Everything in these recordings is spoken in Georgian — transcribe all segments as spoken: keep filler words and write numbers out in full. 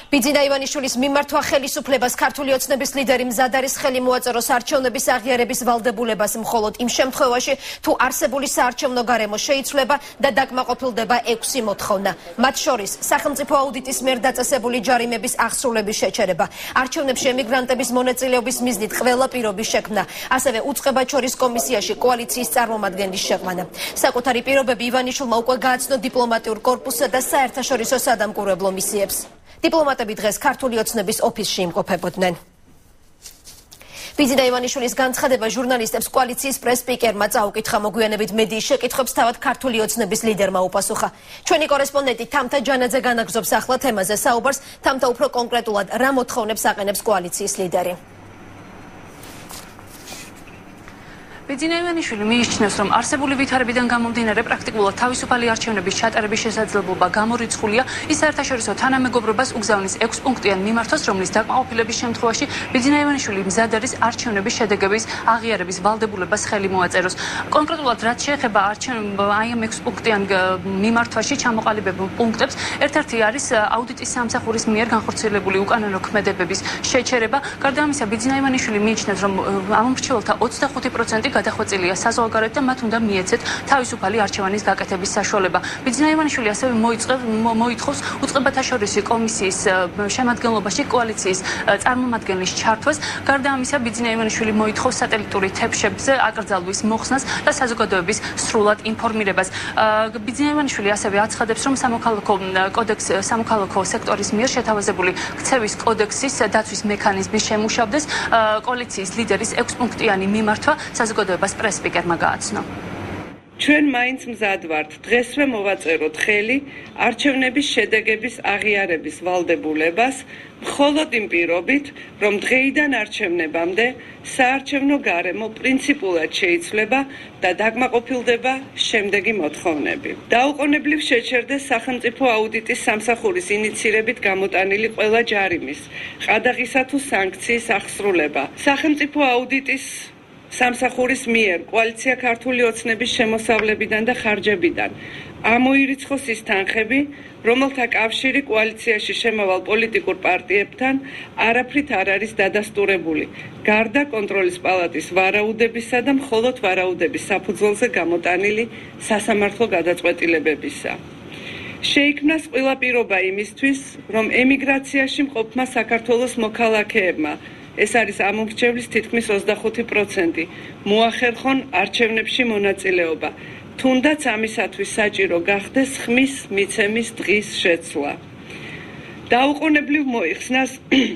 ბიძინა ივანიშვილის მიმართვა ხელისუფლებას ქართული ოცნების ლიდერი მზად არის ხელი მოაწეროს არჩევნების აღიარების ვალდებულებას მხოლოდ იმ შემთხვევაში, თუ არსებული საარჩევნო გარემო შეიცვლება და დაკმაყოფილდება ექვსი მოთხოვნა. მათ შორის სახელმწიფო აუდიტის მიერ დაწესებული ჯარიმების აღსრულების შეჩერება, არჩევნებში ემიგრანტების მონაწილეობის მიზნით ყველა პირობის შექმნა, ასევე უწყებად შორის კომისიაში კოალიციის წარმომადგენლის შეყვანა. საკუთარი პირობები ივანიშვილმა უკვე გააცნო დიპლომატიურ კორპუსსა და საერთაშორისო სადამკვირვებლო მისიებს. დიპლომატები დღეს ქართული ოცნების ოფისში იმყოფებოდნენ. ბიძინა ივანიშვილის განცხადება ჟურნალისტებს კოალიციის პრეს-სპიკერმა წაუკითხა. მოგვიანებით მედიის შეკითხვებს თავად ქართული ოცნების ლიდერმა უპასუხა. ჩვენი კორესპონდენტი თამთა ჯანაძე განაგრძობს ახლა თემაზე საუბარს. თამთა, უფრო კონკრეტულად რა მოთხოვნებს აყენებს კოალიციის ლიდერი? ბიძინა ივანიშვილი მიიჩნევს, რომ არსებული ვითარებიდან გამომდინარე პრაქტიკულად თავისუფალი არჩევნების ჩატარების შესაძლებლობა გამორიცხულია. ის საერთაშორისო თანამეგობრობას უგზავნის ექვსპუნქტიან მიმართვას, რომლის დაკმაყოფილების შემთხვევაში ბიძინა ივანიშვილი მზად არის არჩევნების შედეგების აღიარების ვალდებულებას ხელი მოაწეროს. კონკრეტულად რაც შეეხება აი ამ ექვსპუნქტიან მიმართვაში ჩამოყალიბებულ პუნქტებს, ერთ-ერთი არის აუდიტის სამსახურის მიერ განხორციელებული უკანონო ქმედებების შეჩერება. გარდა ამისა, ბიძინა ივანიშვილი მიიჩნევს, რომ ამ მრჩეველთა ოცდახუთი პროცენტი გადახვეწილია საზღვარგარეთ და მათ უნდა მიეცეთ თავისუფალი არჩევანის გაკეთების საშუალება. ბიძინა ივანიშვილი ასევე მოითხოვს უწყებათა შორისი კომისიის შემადგენლობაში კოალიციის წარმომადგენლის ჩართვას. გარდა ამისა, ბიძინა ივანიშვილი მოითხოვს სატელიტური თებშებზე აკრძალვის მოხსნას და საზოგადოების სრულად ინფორმირებას. ბიძინა ივანიშვილი ასევე აცხადებს, რომ სამოქალაქო კოდექს სამოქალაქო სექტორის მიერ შეთავაზებული ქცევის კოდექსის დაცვის მექანიზმი შემუშავდეს. კოალიციის ლიდერის ექვსპუნქტიანი მიმართვა საზოგადოებას პრეს-სპიკერმა გააცნო. ჩვენ მაინც მზად ვართ დღესვე მოვაწეროთ ხელი არჩევნების შედეგების აღიარების ვალდებულებას, მხოლოდ იმ პირობით, რომ დღეიდან არჩევნებამდე საარჩევნო გარემო პრინციპულად შეიცვლება და დაკმაყოფილდება შემდეგი მოთხოვნები. დაუყოვნებლივ შეჩერდეს სახელმწიფო აუდიტის სამსახურის ინიცირებით გამოტანილი ყველა ჯარიმის, ყადაღისა თუ სანქციის აღსრულება. სახელმწიფო აუდიტის სამსახურის მიერ კოალიცია ქართული ოცნების შემოსავლებიდან და ხარჯებიდან ამოირიცხოს ის თანხები, რომელთა კავშირი კოალიციაში შემავალ პოლიტიკურ პარტიებთან არაფრით არ არის დადასტურებული, გარდა კონტროლის პალატის ვარაუდებისა და მხოლოდ ვარაუდების საფუძველზე გამოტანილი სასამართლო გადაწყვეტილებებისა. შეიქმნას ყველა პირობა იმისთვის, რომ ემიგრაციაში მყოფმა საქართველოს მოქალაქეებმა, ეს არის ამ მრჩევლის თითქმის ოცდახუთი პროცენტი, მოახერხონ არჩევნებში მონაწილეობა, თუნდაც ამისათვის საჭირო გახდეს ხმის მიცემის დღის შეცვლა. დაუყოვნებლივ მოიხსნას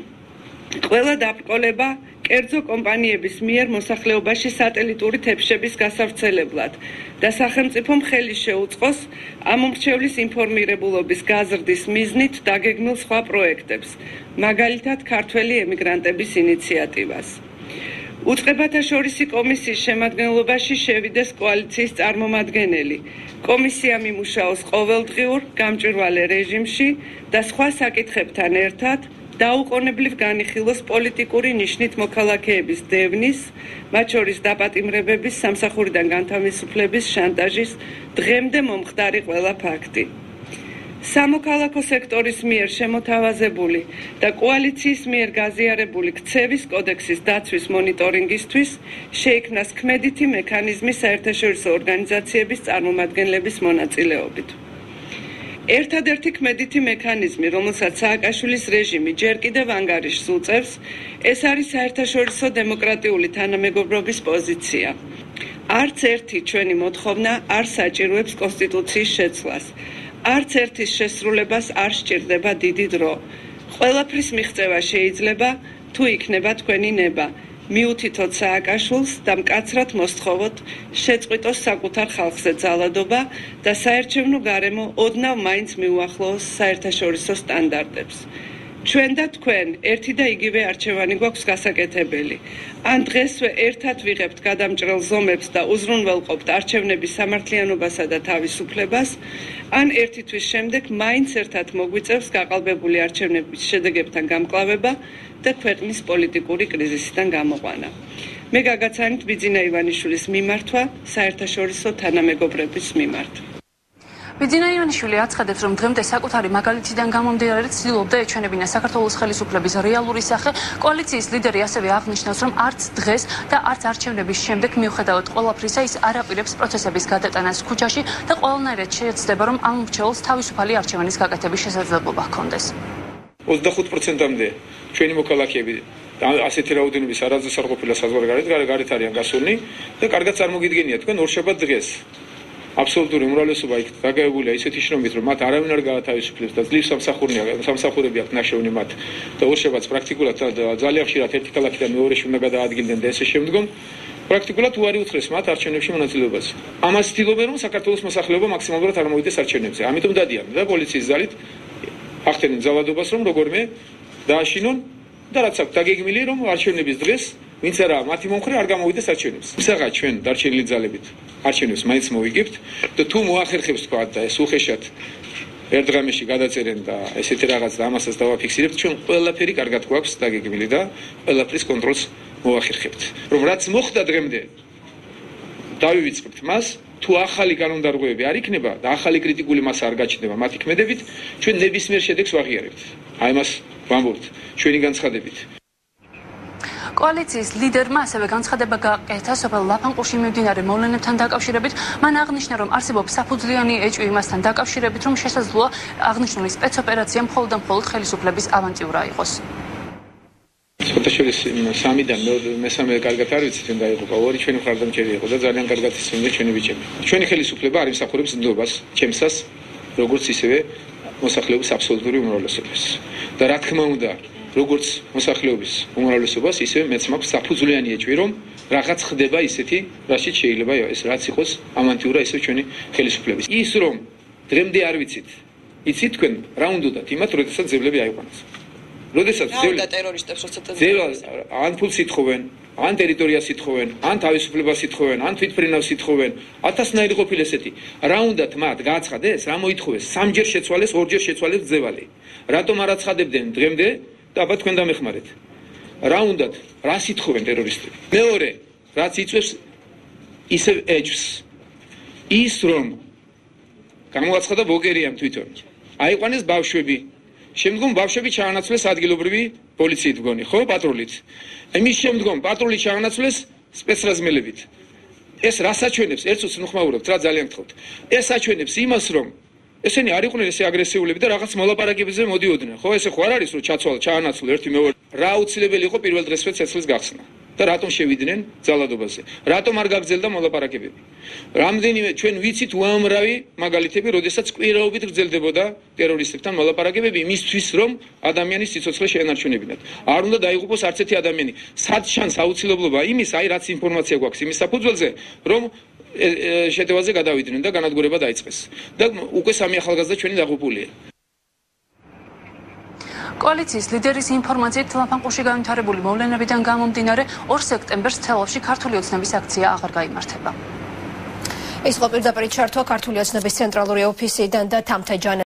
ყველა დაბრკოლება კერძო კომპანიების მიერ მოსახლეობაში სატელიტური თებშების გასავრცელებლად და სახელმწიფომ ხელი შეუწყოს ამ მრჩევლის ინფორმირებულობის გაზრდის მიზნით დაგეგმილ სხვა პროექტებს, მაგალითად ქართველი ემიგრანტების ინიციატივას. უწყებათა შორისი კომისიის შემადგენლობაში შევიდეს კოალიციის წარმომადგენელი. კომისია მიმუშაოს ყოველდღიურ გამჭვირვალე რეჟიმში და სხვა საკითხებთან ერთად დაუყოვნებლივ განიხილოს პოლიტიკური ნიშნით მოქალაქეების დევნის, მათ შორის დაპატიმრებების, სამსახურიდან განთავისუფლების, შანტაჟის დღემდე მომხდარი ყველა ფაქტი. სამოქალაქო სექტორის მიერ შემოთავაზებული და კოალიციის მიერ გაზიარებული ქცევის კოდექსის დაცვის მონიტორინგისთვის შეიქმნას ქმედითი მექანიზმი საერთაშორისო ორგანიზაციების წარმომადგენლების მონაწილეობით. ერთადერთი ქმედითი მექანიზმი, რომელსაც სააკაშვილის რეჟიმი ჯერ კიდევ ანგარიშს უწევს, ეს არის საერთაშორისო დემოკრატიული თანამეგობრობის პოზიცია. არც ერთი ჩვენი მოთხოვნა არ საჭიროებს კონსტიტუციის შეცვლას. არც ერთის შესრულებას არ სჭირდება დიდი დრო. ყველაფრის მიღწევა შეიძლება, თუ იქნება თქვენი ნება. მიუთითოთ სააკაშვილს და მკაცრად მოსთხოვოთ შეწყვიტოს საკუთარ ხალხზე ძალადობა და საარჩევნო გარემო ოდნავ მაინც მიუახლოვოს საერთაშორისო სტანდარტებს. ჩვენ და თქვენ ერთი და იგივე არჩევანი გვაქვს გასაკეთებელი. ან დღესვე ერთად ვიღებთ გადამჭრელ ზომებს და უზრუნველყოფთ არჩევნების სამართლიანობასა და თავისუფლებას, ან ერთი თვის შემდეგ მაინც ერთად მოგვიწევს გაყალბებული არჩევნების შედეგებთან გამკლავება და ქვეყნის პოლიტიკური კრიზისიდან გამოყვანა. მე გაგაცანით ბიძინა ივანიშვილის მიმართვა საერთაშორისო თანამეგობრების მიმართ. ბიძინა ივანიშვილი აცხადებს, რომ დღემდე საკუთარი მაგალითიდან გამომდინარე ცდილობდა ეჩვენებინა საქართველოს ხელისუფლების რეალური სახე. კოალიციის ლიდერი ასევე აღნიშნავს, რომ არც დღეს და არც არჩევნების შემდეგ მიუხედავად ყველაფრისა ის არ აპირებს პროცესების გადატანას ქუჩაში და ყველანაირად შეეცდება, რომ ამ მრჩეველს თავისუფალი არჩევანის გაკეთების შესაძლებლობა ჰქონდეს. ოცდახუთ პროცენტამდე ჩვენი მოქალაქეები ასეთი რაოდენობის არასდროს არ ყოფილა საზღვარგარეთ, გარეთ არიან გასულნი და კარგად წარმოგიდგენია თქვენ ორშაბათ დღეს. აბსოლუტური უმრავლესობა იქ დაგაებულია ისეთი შრომით, რომ მათ არავინ არ გაათავისუფლებს და ძლივ სამსახურია, სამსახურები აქვს ნაშოვნი მათ და ორშაბათს პრაქტიკულად ძალიან ხშირად ერთი ქალაქიდან მეორეში უნდა გადაადგილდნენ და ესე შემდგომ პრაქტიკულად უარი უთხრეს მათ არჩევნებში მონაწილეობას. ამას ცდილობენ, რომ საქართველოს მოსახლეობა მაქსიმალურად არ მოვიდეს არჩევნებზე. ამიტომ დადიან და პოლიციის ძალით ახდენენ ძალადობას, რომ როგორმე დააშინონ და რაც აქვს დაგეგმილი, რომ არჩევნების დღეს ვინც არა მათი მომხრე არ გამოვიდეს არჩევნებს. ისაღა ჩვენ დარჩენილი ძალებით არჩევნებს მაინც მოვიგებთ და თუ მოახერხებს თქვა და ეს უხეშად ერთ დღეში გადაწერენ და ესეთი რაღაც და ამასაც დავაფიქსირებთ, ჩვენ ყველაფერი კარგად გვაქვს დაგეგმილი და ყველაფრის კონტროლს მოახერხებთ. რომ რაც მოხდა დღემდე დავივიწყებთ მას, თუ ახალი კანონდარღვევები არ იქნება და ახალი კრიტიკული მასა არ გაჩნდება მათი ქმედებით, ჩვენ ნებისმიერ შედეგს ვაღიარებთ. აი მას ვამბობთ ჩვენი განცხადებით. კოალიციის ლიდერმა ასევე განცხადება გააკეთა სოფელ ლაფანყურში მიმდინარე მოვლენებთან დაკავშირებით. მან აღნიშნა, რომ არსებობს საფუძვლიანი ეჭვი იმასთან დაკავშირებით, რომ შესაძლოა აღნიშნული სპეცოპერაცია მხოლოდ და მხოლოდ ხელისუფლების ავანტიურა იყოს. სოთაშორის სამიდან მესამე კარგად არ ვიცით, რომ დაიღუპა, ორი ჩვენი მხარდამჭერი იყო და ძალიან კარგად ისმენდა ჩვენი ბიჭები. ჩვენი ხელისუფლება არ იმსახურებს ნდობას, ჩემსას, როგორც ისევე მოსახლეობის აბსოლუტური უმრავლესობას. და რა თქმა უნდა, როგორც მოსახლეობის უმრავლესობას, ისევე მეც მაქვს საფუძვლიანი ეჭვი, რომ რაღაც ხდება ისეთი, რაშიც შეიძლება ეს რაც იყოს ამანტიურა ისე ჩვენი ხელისუფლების. ის რომ დღემდე არ ვიცით, იცით თქვენ რა უნდათ იმათ, როდესაც ძებლები აიყვანეს. როდესაც ძებლები ტერორისტებს როდესაც ძებლები ან ფულს ითხოვენ, ან ტერიტორიას ითხოვენ, ან თავისუფლებას ითხოვენ, ან თვითმფრინავს ითხოვენ, ათასნაირი ყოფილ ესეთი. რა უნდათ მათ გააცხადეს, რა მოითხოვეს, სამჯერ შეცვალეს, ორჯერ შეცვალეს ძევალი. რატომ არ აცხადებდნენ დღემდე? და აბა თქვენ დამეხმარეთ. რა უნდათ, რას ითხოვენ ტერორისტები? მეორე, რაც იწვევს ისევ ეჭვს. ის რომ გამოაცხადა ბოგერიამ თვითონ. აიყვანეს ბავშვები. შემდგომ ბავშვები ჩაანაცვლეს ადგილობრივი პოლიციით მგონი, ხო, პატრულით. ამის შემდგომ პატრული ჩაანაცვლეს სპეცრაზმელებით. ეს რას აჩვენებს? ერთს უცნუხმაურობთ, რა ძალიან გთხოვთ. ეს აჩვენებს იმას, რომ ესენი არ იყვნენ ესე აგრესიულები და რაღაც მოლაპარაკებებზე მოდიოდნენ. ხო, ესე ხო არ არის, რომ ჩაცვალ, ჩაანაცვლო ერთი მეორე. რა აუცილებელი იყო პირველ დღესვე ცეცხლის გახსნა? და რატომ შევიდნენ ძალადობაზე? რატომ არ გაგრძელდა მოლაპარაკებები? რამდენიმე ჩვენ ვიცით უამრავი მაგალითები, როდესაც კვირაობით გრძელდებოდა ტერორისტებთან მოლაპარაკებები იმისთვის, რომ ადამიანის სიცოცხლე შეენარჩუნებინათ. არ უნდა დაიღუპოს არც ერთი ადამიანი. სად ჩანს აუცილებლობა იმის, აი რაც ინფორმაცია გვაქვს იმის საფუძველზე, რომ შეტევაზე გადავიდნენ და განადგურება დაიწყეს. და უკვე სამი ახალგაზრდა ჩვენი დაღუპულია. კოალიციის ლიდერის ინფორმაციით ლაფანყურში განვითარებული მოვლენებიდან გამომდინარე ორ სექტემბერს თელავში ქართული ოცნების აქცია აღარ გაიმართება. ეს ყოფილი დაპირი ჩართვა ქართული ოცნების ცენტრალური ოფისიდან და თამთა ჯანა